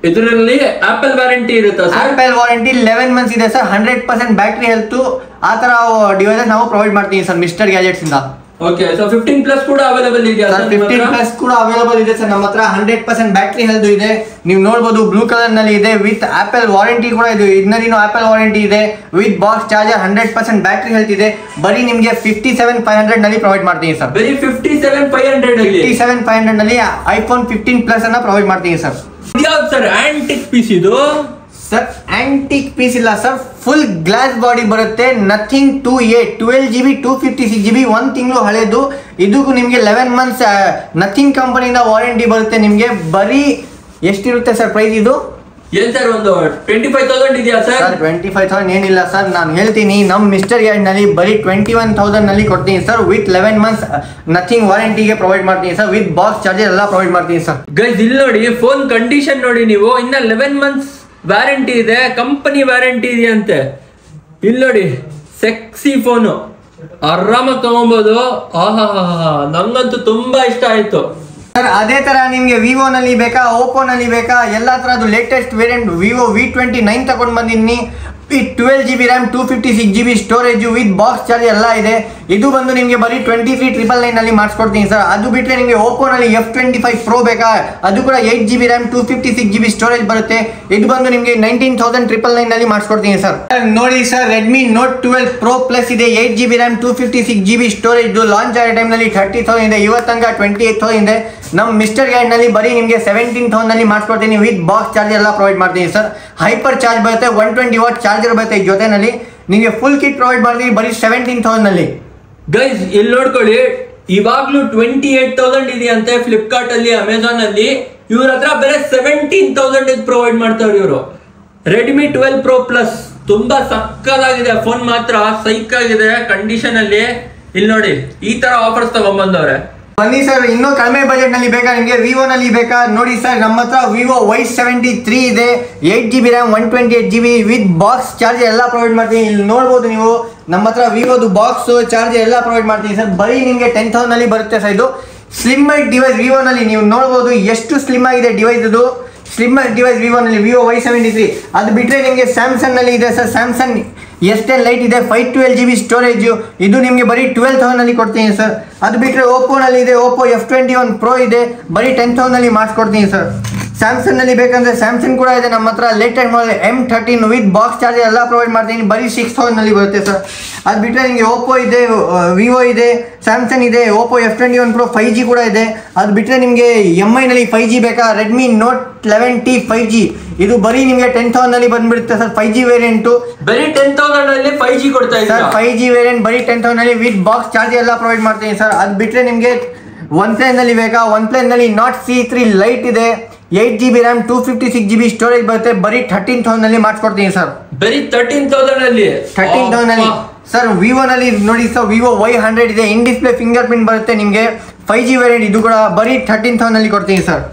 ಇದರಲ್ಲಿ ಆಪಲ್ ವ್ಯಾರಂಟಿ ಇರುತ್ತಾ sir? Apple warranty eleven months ಇದೆ sir. Hundred percent battery health ಆ ತರ ಡಿವೈಸಸ್ ನಾವು ಪ್ರೊವೈಡ್ ಮಾಡ್ತೀವಿ ಸರ್ ಮಿಸ್ಟರ್ ಗ್ಯಾಜೆಟ್ಸ್ ಇಂದ. ಓಕೆ, ಸೊ ಫಿಫ್ಟೀನ್ ಪ್ಲಸ್ ಕೂಡ ಅವೈಲೇಬಲ್ ಇದೆಯಾ ಸರ್? ಫಿಫ್ಟೀನ್ ಪ್ಲಸ್ ಕೂಡ ಅವೈಲೇಬಲ್ ಇದೆ ಸರ್ ನಮ್ಮ ಹತ್ರ. ಹಂಡ್ರೆಡ್ ಪರ್ಸೆಂಟ್ ಬ್ಯಾಟ್ರಿ ಹೆಲ್ತ್ ಇದೆ, ನೀವು ನೋಡಬಹುದು ಬ್ಲೂ ಕಲರ್ ನಲ್ಲಿ ಇದೆ. ವಿತ್ ಆಪಲ್ ವಾರಂಟಿ ಕೂಡ ಇದೆ, ಇದರಲ್ಲಿ ಆಪಲ್ ವಾರಂಟಿ ಇದೆ. With box charger, hundred percent battery health ಇದೆ. ಬರೀ ನಿಮಗೆ ಫಿಫ್ಟಿ ಸೆವೆನ್ ಫೈವ್ ಹಂಡ್ರೆಡ್ ನಲ್ಲಿ ಪ್ರೊವೈಡ್ ಮಾಡ್ತೀನಿ ಸರ್. ಬರೀ fifty seven five hundred fifty seven five hundred ನಲ್ಲಿ ಐಫೋನ್ ಫಿಫ್ಟೀನ್ ಪ್ಲಸ್ ಅನ್ನ ಪ್ರೊವೈಡ್ ಮಾಡ್ತೀನಿ ಸರ್. ಯಾವ್ದು ಸರ್ ಆಂಟಿಕ್ ಪೀಸ್ ಇದು? ಸರ್ ಆಂಟಿಕ್ ಪೀಸ್ ಇಲ್ಲ ಸರ್, ಫುಲ್ ಗ್ಲಾಸ್ ಬಾಡಿ ಬರುತ್ತೆ. Nothing two A twelve G B two fifty six G B ಒಂದು ತಿಂಗಳು ಹಳೆದು. ಇದಕ್ಕೂ ನಿಮಗೆ ಲೆವೆನ್ ಮಂತ್ಸ್ ನಥಿಂಗ್ ಕಂಪನಿಯಿಂದ ವಾರಂಟಿ ಬರುತ್ತೆ. ನಿಮಗೆ ಬರೀ ಎಷ್ಟಿರುತ್ತೆ ಸರ್ ಪ್ರೈಸ್ ಇದು? ಏನ್ ಸರ್ ಒಂದು ಟ್ವೆಂಟಿ ಫೈವ್ ತೌಸಂಡ್ ಇದೆಯಾ sir? Sir twenty five thousand ಏನಿಲ್ಲ ಸರ್, ನಾನು ಹೇಳ್ತೀನಿ ನಮ್ಮ ಮಿಸ್ಟರ್ ಗ್ಯಾಡ್ ನಲ್ಲಿ ಬರೀ ಟ್ವೆಂಟಿ ಒನ್ ತೌಸಂಡ್ ನಲ್ಲಿ ಕೊಡ್ತೀನಿ sir. With eleven months Nothing ವಾರಂಟಿಗೆ ಪ್ರೊವೈಡ್ ಮಾಡ್ತೀನಿ ಸರ್. ವಿತ್ ಬಾಕ್ಸ್ ಚಾರ್ಜರ್ ಎಲ್ಲ ಪ್ರೊವೈಡ್ ಮಾಡ್ತೀನಿ ಸರ್. ಗೈಸ್ ಇಲ್ಲಿ ನೋಡಿ, ಫೋನ್ ಕಂಡೀಷನ್ ನೋಡಿ ನೀವು, ಇನ್ನ ಲೆವೆನ್ ಮಂತ್ಸ್ ವ್ಯಾರಂಟಿ ಇದೆ, ಕಂಪನಿ ವ್ಯಾರಂಟಿ ಇದೆ ಅಂತೆ. ಇಲ್ಲಿ ನೋಡಿ, ಸೆಕ್ಸಿ ಫೋನು, ಆರಾಮಾಗಿ ತಗೊಬಹುದು. ಆಹಾ, ನಂಗಂತೂ ತುಂಬಾ ಇಷ್ಟ ಆಯ್ತು ಸರ್. ಅದೇ ತರ ನಿಮ್ಗೆ ವಿವೋ ನಲ್ಲಿ ಬೇಕಾ, ಓಪೋ ನಲ್ಲಿ ಬೇಕಾ, ಎಲ್ಲಾ ತರದ್ದು latest variant Vivo V twenty nine ತಗೊಂಡ್ ಬಂದಿನಿ. Twelve G B RAM two fifty six G B storage with box charge ಎಲ್ಲ ಇದೆ. ಇದು ಬಂದು ನಿಮಗೆ ಬರೀ ಟ್ವೆಂಟಿ ತ್ರೀ ಟ್ರಿಪಲ್ ನೈನ್ ನಲ್ಲಿ ಮಾಡಿಸ್ಕೊಡ್ತೀನಿ ಸರ್. ಅದು ಬಿಟ್ಟರೆ ನಿಮಗೆ ಓಪೋ ನಲ್ಲಿ ಎಫ್ ಟ್ವೆಂಟಿ ಫೈವ್ ಪ್ರೋ ಬೇಕಾ, ಅದು ಕೂಡ eight G B RAM two fifty six G B storage ಬರುತ್ತೆ. ಇದು ಬಂದು ನಿಮಗೆ ನೈನ್ಟೀನ್ ತೌಸಂಡ್ ಟ್ರಿಪಲ್ ನೈನ್ ನಲ್ಲಿ ಮಾಡಿಸ್ಕೊಡ್ತೀನಿ ಸರ್. ನೋಡಿ sir, Redmi Note twelve pro plus ಇದೆ, eight G B RAM two fifty six G B storage. Launch ಆದ time ನಲ್ಲಿ ಥರ್ಟಿ ತೌಸಂಡ್ ಇದೆ, ಇವತ್ತಂಗ ಟ್ವೆಂಟಿ ಏಟ್ ತೌಸಂಡ್ ಇದೆ. ನಮ್ಮ ಮಿಸ್ಟರ್ ಗ್ಯಾಡ್ ನಲ್ಲಿ ಬರೀ ನಿಮಗೆ ಸೆವೆಂಟೀನ್ ತೌಸಂಡ್ ನಲ್ಲಿ ಮಾಡಿಸ್ಕೊಡ್ತೀನಿ. ವಿತ್ ಬಾಕ್ಸ್ ಚಾರ್ಜ್ ಎಲ್ಲ ಪ್ರೊವೈಡ್ ಮಾಡ್ತೀನಿ ಸರ್. ಹೈಪರ್ ಚಾರ್ಜ್ ಬರುತ್ತೆ, ಒನ್ ಟ್ವೆಂಟಿ ವಾಟ್ ಚಾರ್ಜರ್ ಬರುತ್ತೆ ಜೊತೆನಲ್ಲಿ. ನಿಮಗೆ ಫುಲ್ ಕಿಟ್ ಪ್ರೊವೈಡ್ ಮಾಡ್ತೀವಿ ಬರೀ ಸೆವೆಂಟೀನ್ ತೌಸಂಡ್ ನಲ್ಲಿ. ಗೈಸ್ ಇಲ್ಲಿ ನೋಡ್ಕೊಳ್ಳಿ, ಇವಾಗ್ಲೂ ಟ್ವೆಂಟಿ ಏಟ್ ತೌಸಂಡ್ ಇದೆಯಂತೆ ಫ್ಲಿಪ್ಕಾರ್ಟ್ ಅಲ್ಲಿ, ಅಮೆಝಾನ್ ಅಲ್ಲಿ. ಇವ್ರ ಹತ್ರ ಬೇರೆ ಸೆವೆಂಟೀನ್ ತೌಸಂಡ್ ಪ್ರೊವೈಡ್ ಮಾಡ್ತಾವ್ರಿ ಇವರು. ರೆಡ್ಮಿ ಟ್ವೆಲ್ ಪ್ರೋ ಪ್ಲಸ್ ತುಂಬಾ ಸಕ್ಕದಾಗಿದೆ ಫೋನ್, ಮಾತ್ರ ಸೈಕ್ ಆಗಿದೆ ಕಂಡೀಷನ್ ಅಲ್ಲಿ. ಇಲ್ಲಿ ನೋಡಿ, ಈ ತರ ಆಫರ್ಸ್ ತಗೊಂಡ್ಬಂದವ್ರೆ. ಬನ್ನಿ ಸರ್, ಇನ್ನೂ ಕಡಿಮೆ ಬಜೆಟ್ ನಲ್ಲಿ ಬೇಕಾ ನಿಮಗೆ, ವಿವೋ ನಲ್ಲಿ ಬೇಕಾ? ನೋಡಿ ಸರ್, ನಮ್ಮ ಹತ್ರ ವಿವೋ ವೈ ಸೆವೆಂಟಿ ತ್ರೀ ಇದೆ, eight G B RAM one twenty eight G B with box charge ಎಲ್ಲ ಪ್ರೊವೈಡ್ ಮಾಡ್ತೀನಿ. ಇಲ್ಲಿ ನೋಡ್ಬೋದು ನೀವು, ನಮ್ಮ ಹತ್ರ ವಿವೋದು ಬಾಕ್ಸ್ ಚಾರ್ಜ್ ಎಲ್ಲ ಪ್ರೊವೈಡ್ ಮಾಡ್ತೀನಿ ಸರ್. ಬರೀ ನಿಮಗೆ ಟೆನ್ ತೌಸಂಡ್ ನಲ್ಲಿ ಬರುತ್ತೆ ಸರ್. ಇದು ಸ್ಲಿಮ್ ಡಿವೈಸ್ ವಿವೋ ನಲ್ಲಿ, ನೀವು ನೋಡ್ಬೋದು ಎಷ್ಟು ಸ್ಲಿಮ್ ಆಗಿದೆ ಡಿವೈಸ್. ಇದು ಸ್ಲಿಮ್ ಡಿವೈಸ್ ವಿವೋ ನಲ್ಲಿ, ವಿವೋ ವೈ ಸೆವೆಂಟಿ ತ್ರೀ. ಅದು ಬಿಟ್ಟರೆ ನಿಮಗೆ ಸ್ಯಾಮ್ಸಂಗ್ ನಲ್ಲಿ ಇದೆ sir, Samsung S ten lite ಇದೆ, five twelve G B storage. ಇದು ನಿಮಗೆ ಬರೀ ಟ್ವೆಲ್ ತೌಸಂಡ್ ನಲ್ಲಿ ಕೊಡ್ತೀನಿ ಸರ್. ಅದು ಬಿಟ್ಟರೆ ಓಪೋ ನಲ್ಲಿ ಇದೆ, Oppo F twenty one pro ಇದೆ, ಬರೀ ಟೆನ್ ತೌಸಂಡ್ ನಲ್ಲಿ ಮಾಡಿಸ್ಕೊಡ್ತೀನಿ ಸರ್. ಸ್ಯಾಮ್ಸಂಗ್ ನಲ್ಲಿ ಬೇಕಂದ್ರೆ ಸ್ಯಾಮ್ಸಂಗ್ ಕೂಡ ಇದೆ ನಮ್ಮ ಹತ್ರ, latest model M thirteen with box charge ಎಲ್ಲ ಪ್ರೊವೈಡ್ ಮಾಡ್ತೀನಿ, ಬರೀ ಸಿಕ್ಸ್ ತೌಸಂಡ್ ನಲ್ಲಿ ಬರುತ್ತೆ ಸರ್. ಅದು ಬಿಟ್ಟರೆ ನಿಮಗೆ ಓಪೋ ಇದೆ, ವಿವೋ ಇದೆ, ಸ್ಯಾಮ್ಸಂಗ್ ಇದೆ, Oppo F twenty one pro five G ಕೂಡ ಇದೆ. ಅದು ಬಿಟ್ಟರೆ ನಿಮಗೆ ಎಮ್ ಐ ನಲ್ಲಿ ಫೈವ್ ಜಿ ಬೇಕಾ, Redmi Note eleven T five G, ಇದು ಬರೀ ನಿಮಗೆ ಟೆನ್ ತೌಸಂಡ್ ನಲ್ಲಿ ಬಂದ್ಬಿಡುತ್ತೆ ಸರ್. ಫೈವ್ ಜಿ ವೇರಿಯಂಟು ಬರೀ ಟೆನ್ ತೌಸಂಡ್ ಅಲ್ಲಿ ಫೈವ್ ಜಿ ಕೊಡ್ತಾ ಸರ್. ಫೈವ್ ಜಿ ವೇರಿಯಂಟ್ ಬರೀ ಟೆನ್ ತೌಸಂಡ್ ಅಲ್ಲಿ ವಿತ್ ಬಾಕ್ಸ್ ಚಾರ್ಜ್ ಎಲ್ಲ ಪ್ರೊವೈಡ್ ಮಾಡ್ತೀನಿ ಸರ್. ಅದು ಬಿಟ್ಟರೆ ನಿಮಗೆ ಒನ್ ಪ್ಲಸ್ ನಲ್ಲಿ ಬೇಕಾ, ಒನ್ ಪ್ಲಸ್ ನಲ್ಲಿ ನಾಟ್ ಸಿ ತ್ರೀ ಲೈಟ್ ಇದೆ, eight G B RAM two fifty six G B storage ಬರುತ್ತೆ, ಬರೀ ಥರ್ಟೀನ್ ತೌಸಂಡ್ ನಲ್ಲಿ ಮಾಡಿಸ್ಕೊಡ್ತೀನಿ ಸರ್. ಬರೀ ತರ್ಟೀನ್ ತೌಸಂಡ್ ಅಲ್ಲಿ ಥರ್ಟೀನ್ ತೌಸಂಡ್ ಅಲ್ಲಿ ಸರ್. ವಿವೋ ನಲ್ಲಿ ನೋಡಿ ಸರ್, ವಿವೋ ವೈ ಹಂಡ್ರೆಡ್ ಇದೆ, ಇನ್ ಡಿಸ್ಪ್ಲೇ ಫಿಂಗರ್ ಪ್ರಿಂಟ್ ಬರುತ್ತೆ ನಿಮಗೆ, ಫೈವ್ ಜಿ ವೇರಿಯಂಟ್. ಇದು ಕೂಡ ಬರೀ ಥರ್ಟೀನ್ ತೌಸಂಡ್ ಅಲ್ಲಿ ಕೊಡ್ತೀನಿ ಸರ್.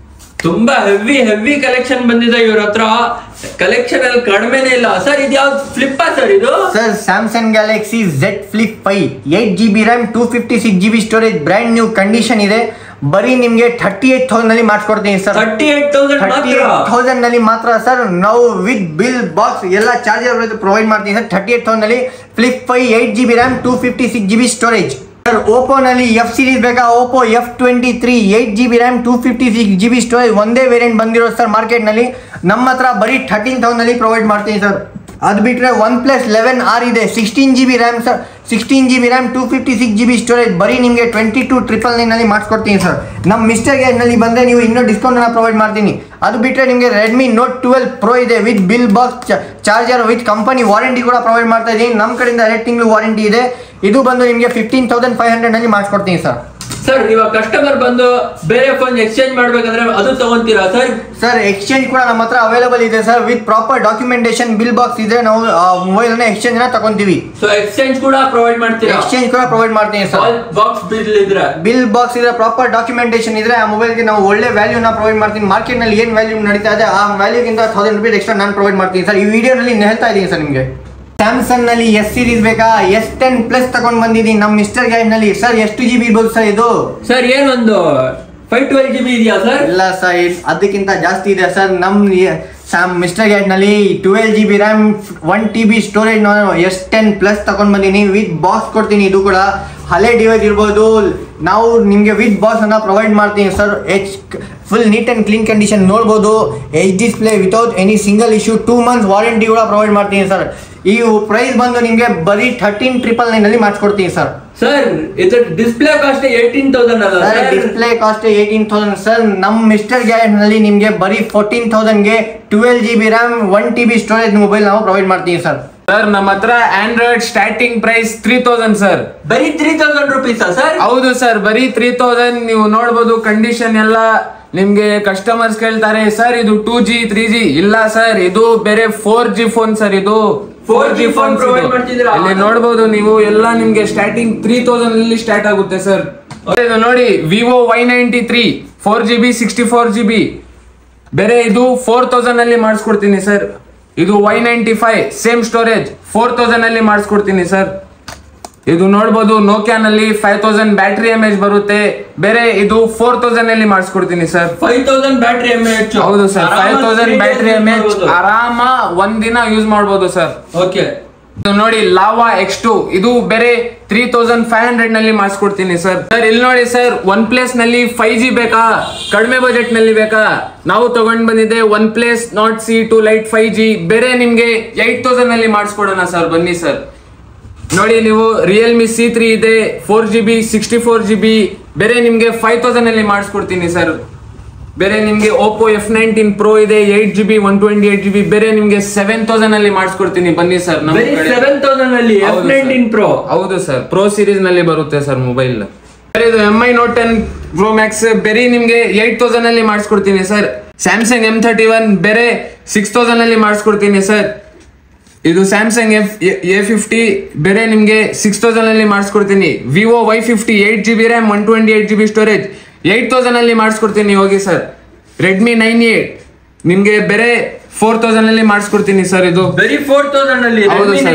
ತುಂಬಾ ಹೆವಿ ಹೆವಿ ಕಲೆಕ್ಷನ್ ಬಂದಿದೆ ಇವ್ರ ಹತ್ರ. ಕಲೆಕ್ಷನ್ ಅಲ್ಲಿ ಕಡಿಮೆನೇ ಇಲ್ಲ ಸರ್. ಇದು ಯಾವ್ದು ಫ್ಲಿಪ್ಪಾ ಸರ್ ಇದು? Sir Samsung Galaxy Z flip five, eight G B RAM two fifty six G B storage, brand new condition ಇದೆ. ಬರೀ ನಿಮಗೆ ಥರ್ಟಿ ಏಟ್ ತೌಸಂಡ್ ನಲ್ಲಿ ಮಾಡಿಸ್ಕೊಡ್ತೀನಿ ಸರ್. ತರ್ಟಿ ಏಟ್ ತೌಸಂಡ್ ನಲ್ಲಿ ಮಾತ್ರ ಸರ್. ನಾವು ವಿತ್ ಬಿಲ್ ಬಾಕ್ಸ್ ಎಲ್ಲ ಚಾರ್ಜರ್ ಪ್ರೊವೈಡ್ ಮಾಡ್ತೀನಿ ಸರ್. ಥರ್ಟಿ ಏಟ್ ತೌಸಂಡ್ ನಲ್ಲಿ flip five, eight G B RAM two fifty six G B storage. Sir Oppo ನಲ್ಲಿ F series ಬೇಕಾ, Oppo F twenty three, eight G B RAM two fifty six G B storage, ಒಂದೇ variant ಬಂದಿರೋದು sir market ನಲ್ಲಿ. ನಮ್ಮ ಹತ್ರ ಬರೀ thirteen thousand ನಲ್ಲಿ provide ಮಾಡ್ತೀನಿ ಸರ್. ಅದು ಬಿಟ್ಟರೆ ಒನ್ ಪ್ಲಸ್ ಲೆವೆನ್ ಆರ್ ಇದೆ, sixteen G B RAM sir, sixteen G B RAM two fifty six G B storage, ಬರೀ ನಿಮಗೆ ಟ್ವೆಂಟಿ ಟು ಟ್ರಿಪಲ್ ನೈನ್ ನಲ್ಲಿ ಮಾಡಿಸ್ಕೊಡ್ತೀನಿ ಸರ್. ನಮ್ಮ ಮಿಸ್ಟರ್ ಗ್ಯಾಡ್ ನಲ್ಲಿ ಬಂದರೆ ನೀವು ಇನ್ನೂ ಡಿಸ್ಕೌಂಟ್ ಅನ್ನ ಪ್ರೊವೈಡ್ ಮಾಡ್ತೀನಿ. ಅದು ಬಿಟ್ಟರೆ ನಿಮಗೆ ರೆಡ್ಮಿ ನೋಟ್ ಟ್ವೆಲ್ ಪ್ರೋ ಇದೆ, with bill box charger with company warranty ಕೂಡ ಪ್ರೊವೈಡ್ ಮಾಡ್ತಾ ಇದ್ದೀನಿ. ನಮ್ಮ ಕಡೆಯಿಂದ ಎರಡು ತಿಂಗಳು ವಾರಂಟಿ ಇದೆ. ಇದು ಬಂದು ನಿಮಗೆ ಫಿಫ್ಟೀನ್ ತೌಸಂಡ್ ಫೈವ್ ಹಂಡ್ರೆಡ್ ನಲ್ಲಿ ಮಾಡಿಸ್ಕೊಡ್ತೀನಿ ಸರ್. ಸರ್ ಇವಾಗ ಕಸ್ಟಮರ್ ಬಂದು ಬೇರೆ ಫೋನ್ ಎಕ್ಸ್ಚೇಂಜ್ ಮಾಡ್ಬೇಕಂದ್ರೆ ಅದು ತಗೊಂತೀರಾ ಸರ್? ಸರ್ ಎಕ್ಸ್ಚೇಂಜ್ ಕೂಡ ನಮ್ಮ ಹತ್ರ ಅವೈಲೇಬಲ್ ಇದೆ sir. With proper documentation, bill box ಇದೆ, ನಾವು ಮೊಬೈಲ್ ಅನ್ನ ಎಕ್ಸ್ಚೇಂಜ್ ನ ತಗೊಂತೀವಿ. ಸೊ ಎಕ್ಸ್ಚೇಂಜ್ ಕೂಡ ಪ್ರೊವೈಡ್ ಮಾಡ್ತೀರಾ? ಎಕ್ಸ್ಚೇಂಜ್ ಕೂಡ ಪ್ರೊವೈಡ್ ಮಾಡ್ತೀನಿ ಸರ್. ಬಾಕ್ಸ್ ಬಿಲ್ ಇದ್ರೆ, ಬಿಲ್ ಬಾಕ್ಸ್ ಇದ್ರೆ, ಪ್ರಾಪರ್ ಡಾಕ್ಯುಮೆಂಟೇಶನ್ ಇದ್ರೆ ಆ ಮೊಬೈಲ್ಗೆ ನಾವು ಒಳ್ಳೆ ವ್ಯಾಲ್ಯೂನ ಪ್ರೊವೈಡ್ ಮಾಡ್ತೀನಿ. ಮಾರ್ಕೆಟ್ ನಲ್ಲಿ ಏನ್ ವ್ಯಾಲ್ಯೂ ನಡೀತಾ ಇದೆ ಆ ವ್ಯಾಲ್ಯೂಗಿಂತ ಥೌಸಂಡ್ ರುಪೀಸ್ ಎಕ್ಸ್ಟ್ರಾ ನಾನು ಪ್ರೊವೈಡ್ ಮಾಡ್ತೀನಿ ಸರ್. ಈ ವಿಡಿಯೋನಲ್ಲಿ ಹೇಳ್ತಾ ಇದ್ದೀನಿ ಸರ್. ನಿಮಗೆ ಸ್ಯಾಮ್ಸಂಗ್ ನಲ್ಲಿ ಎಸ್ ಸೀರೀಸ್ ಬೇಕಾ, ಎಸ್ ಟೆನ್ ಪ್ಲಸ್ ತಗೊಂಡ್ ಬಂದಿದ್ದೀನಿ ನಮ್ಮ ಮಿಸ್ಟರ್ ಗ್ಯಾಡ್ ನಲ್ಲಿ ಸರ್. ಎಷ್ಟು ಜಿ ಬಿ ಇರ್ಬೋದು ಸರ್ ಇದು? ಸರ್ ಏನೊಂದು ಫೈವ್ ಟ್ವೆಲ್ ಜಿ ಬಿ ಇದೆಯಾ ಸರ್? ಇಲ್ಲ ಸರ್, ಅದಕ್ಕಿಂತ ಜಾಸ್ತಿ ಇದೆ ಸರ್. ನಮ್ಮ ಸ್ಯಾಮ್ ಮಿಸ್ಟರ್ ಗ್ಯಾಜೆಟ್ ನಲ್ಲಿ twelve G B RAM one T B storage ನಾನು ಎಸ್ ಟೆನ್ ಪ್ಲಸ್ ತಗೊಂಡ್ ಬಂದೀನಿ. ವಿತ್ ಬಾಕ್ಸ್ ಕೊಡ್ತೀನಿ. ಇದು ಕೂಡ ಹಳೆ ಡಿವೈಸ್ ಇರ್ಬೋದು, ನಾವು ನಿಮಗೆ ವಿತ್ ಬಾಕ್ಸ್ ಅನ್ನ ಪ್ರೊವೈಡ್ ಮಾಡ್ತೀನಿ sir. H full neat and clean condition ನೋಡ್ಬೋದು. H display without any single issue, two months warranty ಕೂಡ ಪ್ರೊವೈಡ್ ಮಾಡ್ತೀನಿ ಸರ್. ಈ ಪ್ರೈಸ್ ಬಂದು ನಿಮಗೆ ಬರೀ ಥರ್ಟೀನ್ ಟ್ರಿಪಲ್ ನೈನ್ ಅಲ್ಲಿ ಮಾಡಿಸ್ಕೊಡ್ತೀನಿ ಸರ್. ಸರ್ ಇದು ಡಿಸ್ಪ್ಲೇ ಕಾಸ್ಟ್ ಏಯ್ಟೀನ್ ತೌಸಂಡ್ ಅಲ್ಲ sir? Display cost eighteen thousand sir. ನಮ್ಮ ಮಿಸ್ಟರ್ ಗ್ಯಾಜೆಟ್ ನಲ್ಲಿ ನಿಮಗೆ ಬರೀ ಫೋರ್ಟೀನ್ ತೌಸಂಡ್ ಗೆ twelve G B RAM one T B storage mobile ನಾವು ಪ್ರೊವೈಡ್ ಮಾಡ್ತೀವಿ ಸರ್. ಸರ್ ನಮ್ಮ ಹತ್ರ Android starting price three thousand sir. ಬರೀ ತ್ರೀ ತೌಸಂಡ್ ರುಪೀಸ್ ಸರ್? ಹೌದು ಸರ್, ಬರೀ ತ್ರೀ ತೌಸಂಡ್. ನೀವು ನೋಡ್ಬೋದು ಕಂಡೀಷನ್ ಎಲ್ಲ. ನಿಮ್ಗೆ ಕಸ್ಟಮರ್ಸ್ ಕೇಳ್ತಾರೆ ಸರ್ ಇದು ಟೂ ಜಿ ತ್ರೀ ಜಿ ಇಲ್ಲ ಸರ್, ಇದು ಬೇರೆ ಫೋರ್ ಜಿ ಫೋನ್ ಸರ್. ಇದು ಫೋರ್ ಜಿ ಫೋನ್ ಪ್ರೊವೈಡ್ ಮಾಡ್ತಿದ್ದೀರಾ? ಇಲ್ಲಿ ನೋಡ್ಬೋದು ನೀವು ಎಲ್ಲ ನಿಮ್ಗೆ ಸ್ಟಾರ್ಟಿಂಗ್ ತ್ರೀ ತೌಸಂಡ್ ಅಲ್ಲಿ ಸ್ಟಾರ್ಟ್ ಆಗುತ್ತೆ ಸರ್. ಇದು ನೋಡಿ Vivo Y ninety three four G B sixty four G B ಬೇರೆ ಇದು ಫೋರ್ ತೌಸಂಡ್ ಅಲ್ಲಿ ಮಾಡಿಸ್ಕೊಡ್ತೀನಿ ಸರ್. ಇದು Y ninety five same storage four thousand ಅಲ್ಲಿ ಮಾಡಿಸ್ಕೊಡ್ತೀನಿ ಸರ್. ಇದು ನೋಡ್ಬೋದು ನೋಕಿಯಾನಲ್ಲಿ five thousand battery M H ಬರುತ್ತೆ. ಬೇರೆ ಇದು ಫೋರ್ ತೌಸಂಡ್ ಅಲ್ಲಿ ಮಾಡಿಸ್ಕೊಡ್ತೀನಿ sir. Five thousand battery M H? ಹೌದು sir, five thousand battery M H ಆರಾಮ ಒಂದ್ ದಿನ ಯೂಸ್ ಮಾಡ್ಬೋದು ಸರ್. ಓಕೆ. ಇದು ನೋಡಿ ಲಾವಾ ಎಕ್ಸ್ ಟು, ಇದು ಬೇರೆ ತ್ರೀ ತೌಸಂಡ್ ಫೈವ್ ಹಂಡ್ರೆಡ್ ನಲ್ಲಿ ಮಾಡಿಸ್ಕೊಡ್ತೀನಿ ಸರ್. ಸರ್ ಇಲ್ಲಿ ನೋಡಿ ಸರ್, ಒನ್ ಪ್ಲಸ್ ನಲ್ಲಿ ಫೈವ್ ಜಿ ಬೇಕಾ, ಕಡಿಮೆ ಬಜೆಟ್ ನಲ್ಲಿ ಬೇಕಾ? ನಾವು ತಗೊಂಡ್ ಬಂದಿದೆ one plus Nord C two lite five G ಬೇರೆ ನಿಮ್ಗೆ ಏಟ್ ತೌಸಂಡ್ ಅಲ್ಲಿ ಮಾಡಿಸ್ಕೊಡೋಣ ಸರ್. ಬನ್ನಿ ಸರ್. ನೋಡಿ ನೀವು ರಿಯಲ್ಮಿ ಸಿ ತ್ರೀ ಇದೆ four G B sixty four G B ಬೇರೆ ನಿಮ್ಗೆ ಫೈವ್ ತೌಸಂಡ್ ಅಲ್ಲಿ ಮಾಡಿಸ್ಕೊಡ್ತೀನಿ ಸರ್. ಬೇರೆ ನಿಮ್ಗೆ ಓಪೋ ಎಫ್ ನೈನ್ಟೀನ್ ಪ್ರೋ ಇದೆ eight G B one twenty eight G B ಬೇರೆ ನಿಮ್ಗೆ ಸೆವೆನ್ ತೌಸಂಡ್ ಅಲ್ಲಿ ಮಾಡಿಸ್ಕೊಡ್ತೀನಿ. ಬನ್ನಿ ಸರ್. ಸೆವೆನ್ ತೌಸಂಡ್ ಅಲ್ಲಿ ಎಫ್ ನೈನ್ಟೀನ್ ಪ್ರೋ? ಹೌದು ಸರ್, ಪ್ರೋ ಸೀರೀಸ್ ನಲ್ಲಿ ಬರುತ್ತೆ ಸರ್ ಮೊಬೈಲ್. ಇದು M I note ten pro max ಬೇರೆ ನಿಮ್ಗೆ ಏಟ್ ತೌಸಂಡ್ ಅಲ್ಲಿ ಮಾಡಿಸ್ಕೊಡ್ತೀನಿ sir. Samsung M thirty one ಬೇರೆ ಸಿಕ್ಸ್ ತೌಸಂಡ್ ಅಲ್ಲಿ ಮಾಡಿಸ್ಕೊಡ್ತೀನಿ ಸರ್. ಇದು ಸ್ಯಾಮ್ಸಂಗ್ ಎಫ್ ಎ ಫಿಫ್ಟಿ ಬೇರೆ ನಿಮ್ಗೆ ಸಿಕ್ಸ್ ತೌಸಂಡ್ ಅಲ್ಲಿ ಮಾಡಿಸ್ಕೊಡ್ತೀನಿ. Vivo Y fifty eight G B RAM one twenty eight G B storage eight thousand ಅಲ್ಲಿ ಮಾಡಿಸ್ಕೊಡ್ತೀನಿ. ಹೋಗಿ ಸರ್. ರೆಡ್ಮಿ ನೈನ್ ಏಟ್ ನಿಮ್ಗೆ ಬೇರೆ ಫೋರ್ ತೌಸಂಡ್ ಅಲ್ಲಿ ಮಾಡಿಸ್ಕೊಡ್ತೀನಿ ಸರ್. ಇದು ಬರೀ ಫೋರ್ ತೌಸಂಡ್ ಅಲ್ಲಿ?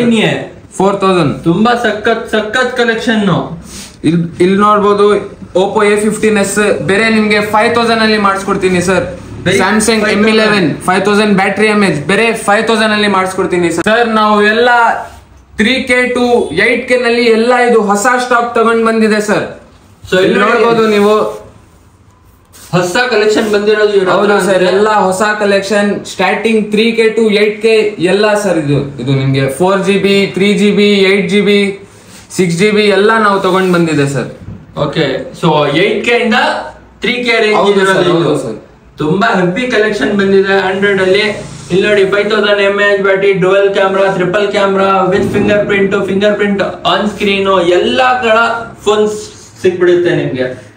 ಫೋರ್ ತೌಸಂಡ್ ತುಂಬಾ ಸಖತ್ ಸಖತ್ ಕಲೆಕ್ಷನ್. ಇಲ್ಲಿ ಇಲ್ಲಿ ನೋಡ್ಬೋದು ಓಪೋ ಎ ಫಿಫ್ಟೀನ್ ಎಸ್ ಬೇರೆ ನಿಮ್ಗೆ ಫೈವ್ ತೌಸಂಡ್ ಅಲ್ಲಿ ಮಾಡಿಸ್ಕೊಡ್ತೀನಿ sir. Samsung M eleven five thousand battery M H ಬೇರೆ ಫೈವ್ ತೌಸಂಡ್ ಅಲ್ಲಿ ಮಾಡಿಸ್ಕೊಡ್ತೀನಿ ಸರ್. ನಾವು ಎಲ್ಲ three K to eight K ನಲ್ಲಿ ಎಲ್ಲ ಇದು ಹೊಸ ಸ್ಟಾಕ್ ತಗೊಂಡ್ ಬಂದಿದೆ ಸರ್. ಸೊ ಇಲ್ಲಿ ನೋಡ್ಬೋದು ನೀವು ಹೊಸ ಕಲೆಕ್ಷನ್ ಬಂದಿರೋದು. ಹೌದು ಸರ್, ಎಲ್ಲ ಹೊಸ collection starting three K to eight K ಎಲ್ಲ ಸರ್. ಇದು ಇದು ನಿಮ್ಗೆ four G B three G B eight G B six G B ಎಲ್ಲ ನಾವು ತಗೊಂಡ್ ಬಂದಿದೆ sir. Okay. So eight K ಇಂದ ತ್ರೀ ಕೆ ರೇಂಜ್ ತುಂಬಾ ಹೆವಿ ಕಲೆಕ್ಷನ್ ಬಂದಿದೆ ಆಂಡ್ರಾಯ್ಡ್ ಅಲ್ಲಿ. ಇಲ್ಲಿ ನೋಡಿ five thousand M H battery, dual camera, triple camera with fingerprint, fingerprint on screen ಎಲ್ಲಾ ತರ ಫೋನ್ಸ್ ಸಿಗ್ಬಿಡುತ್ತೆ ನಿಮ್ಗೆ.